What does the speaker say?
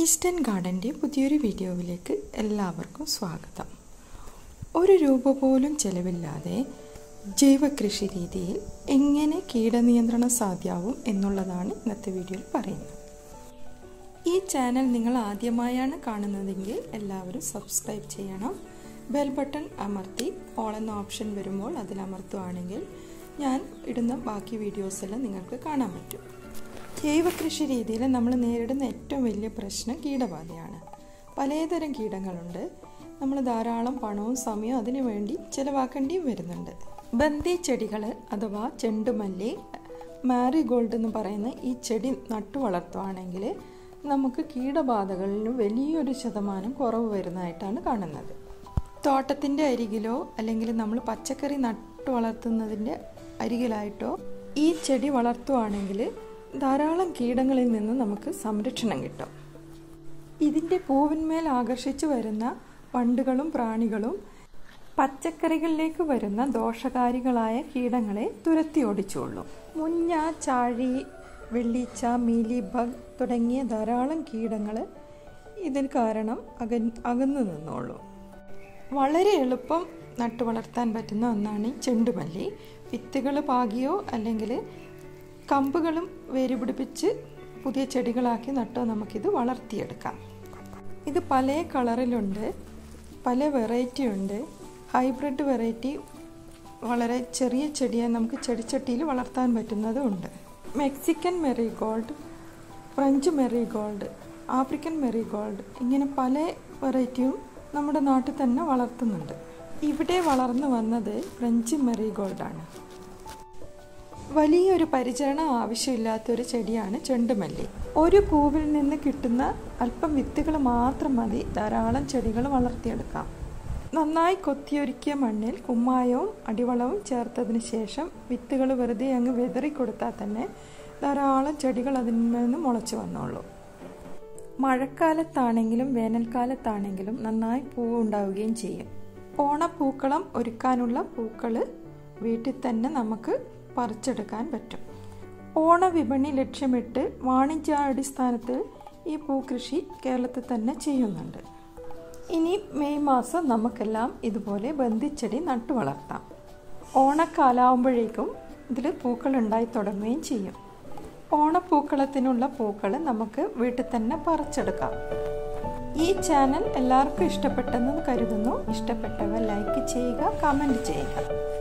Eastern ഗാർഡൻ്റെ പുതിയൊരു വീഡിയോയിലേക്ക് എല്ലാവർക്കും സ്വാഗതം. ഒരു രൂപ പോലും ചെലവില്ലാതെ ജൈവ കൃഷി രീതിയിൽ എങ്ങനെ കീടനിയന്ത്രണം സാധ്യമാവും എന്നുള്ളതാണ് ഇന്നത്തെ വീഡിയോയിൽ പറയുന്നത്. ഈ ചാനൽ നിങ്ങൾ ആദ്യമായാണ് കാണുന്നതെങ്കിൽ എല്ലാവരും സബ്സ്ക്രൈബ് ചെയ്യണം. ബെൽ ബട്ടൺ അമർത്തി ഓൾ എന്ന ഓപ്ഷൻ വരുമ്പോൾ അതിലമർത്തുകയാണെങ്കിൽ ഞാൻ ഇടുന്ന ബാക്കി വീഡിയോസെല്ലാം നിങ്ങൾക്ക് കാണാൻ പറ്റും. ജൈവ കൃഷി രീതിയിൽ നമ്മൾ നേരിടുന്ന ഏറ്റവും വലിയ പ്രശ്നം കീടബാധയാണ്. പലതരം കീടങ്ങളുണ്ട്. നമ്മൾ ധാരാളം പണവും സമയവും അതിനു വേണ്ടി ചിലവാക്കേണ്ടിയും വരുന്നുണ്ട്. ബന്ദി ചെടികൾ അഥവാ ചെണ്ടുമല്ലി, മാരിഗോൾഡ് എന്ന് പറയുന്ന ഈ ചെടി നട്ടു വളർത്തുകയാണെങ്കിൽ നമുക്ക് കീടബാധകളിൽ വലിയൊരു ശതമാനം കുറവ് വരുന്നതായിട്ടാണ് കാണുന്നത്. തോട്ടത്തിൻ്റെ അരികിലോ അല്ലെങ്കിൽ നമ്മൾ പച്ചക്കറി നട്ടു വളർത്തുന്നതിൻ്റെ അരികിലായിട്ടോ ഈ ചെടി വളർത്തുകയാണെങ്കിൽ ധാരാളം കീടങ്ങളിൽ നിന്ന് നമുക്ക് സംരക്ഷണം കിട്ടും. ഇതിൻ്റെ പൂവിന്മേൽ ആകർഷിച്ചു വരുന്ന വണ്ടുകളും പ്രാണികളും പച്ചക്കറികളിലേക്ക് വരുന്ന ദോഷകാരികളായ കീടങ്ങളെ തുരത്തി ഓടിച്ചുകൊള്ളും. മുഞ്ഞ, ചാഴി, വെള്ളീച്ച, മീലി ബഗ് തുടങ്ങിയ ധാരാളം കീടങ്ങൾ ഇതിന് കാരണം അകന്നു നിന്നോളൂ. വളരെ എളുപ്പം നട്ടു വളർത്താൻ പറ്റുന്ന ഒന്നാണ് ഈ ചെണ്ടുമല്ലി. വിത്തുകൾ പാകിയോ അല്ലെങ്കിൽ കമ്പുകളും വേര് പിടിപ്പിച്ച് പുതിയ ചെടികളാക്കി നട്ടോ നമുക്കിത് വളർത്തിയെടുക്കാം. ഇത് പല കളറിലുണ്ട്, പല വെറൈറ്റി ഉണ്ട്. ഹൈബ്രിഡ് വെറൈറ്റി വളരെ ചെറിയ ചെടിയെ നമുക്ക് ചെടിച്ചട്ടിയിൽ വളർത്താൻ പറ്റുന്നതുമുണ്ട്. Mexican marigold, French marigold, African marigold, ഇങ്ങനെ പല വെറൈറ്റിയും നമ്മുടെ നാട്ടിൽ തന്നെ വളർത്തുന്നുണ്ട്. ഇവിടെ വളർന്നു വന്നത് ഫ്രഞ്ച് മെറിഗോൾഡാണ്. വലിയൊരു പരിചരണം ആവശ്യമില്ലാത്തൊരു ചെടിയാണ് ചെണ്ടുമല്ലി. ഒരു പൂവിൽ നിന്ന് കിട്ടുന്ന അല്പം വിത്തുകൾ മാത്രം മതി ധാരാളം ചെടികൾ വളർത്തിയെടുക്കാം. നന്നായി കൊത്തിയൊരുക്കിയ മണ്ണിൽ കുമ്മായവും അടിവളവും ചേർത്തതിന് ശേഷം വിത്തുകൾ വെറുതെ അങ്ങ് വിതറിക്കൊടുത്താൽ തന്നെ ധാരാളം ചെടികൾ അതിൽ നിന്ന് മുളച്ചു വന്നോളൂ. മഴക്കാലത്താണെങ്കിലും വേനൽക്കാലത്താണെങ്കിലും നന്നായി പൂവ് ഉണ്ടാവുകയും ചെയ്യും. ഓണപ്പൂക്കളം ഒരുക്കാനുള്ള പൂക്കൾ വീട്ടിൽ തന്നെ നമുക്ക് പറിച്ചെടുക്കാൻ പറ്റും. ഓണവിപണി ലക്ഷ്യമിട്ട് വാണിജ്യാടിസ്ഥാനത്തിൽ ഈ പൂക്കൃഷി കേരളത്തിൽ തന്നെ ചെയ്യുന്നുണ്ട്. ഇനി മെയ് മാസം നമുക്കെല്ലാം ഇതുപോലെ ബന്ദിച്ചെടി നട്ടു വളർത്താം. ഓണക്കാലാവുമ്പോഴേക്കും ഇതിൽ പൂക്കൾ ഉണ്ടായി തുടങ്ങുകയും ചെയ്യും. ഓണപ്പൂക്കളത്തിനുള്ള പൂക്കൾ നമുക്ക് വീട്ടിൽ തന്നെ പറിച്ചെടുക്കാം. ഈ ചാനൽ എല്ലാവർക്കും ഇഷ്ടപ്പെട്ടെന്ന് കരുതുന്നു. ഇഷ്ടപ്പെട്ടവർ ലൈക്ക് ചെയ്യുക, കമൻറ്റ് ചെയ്യുക.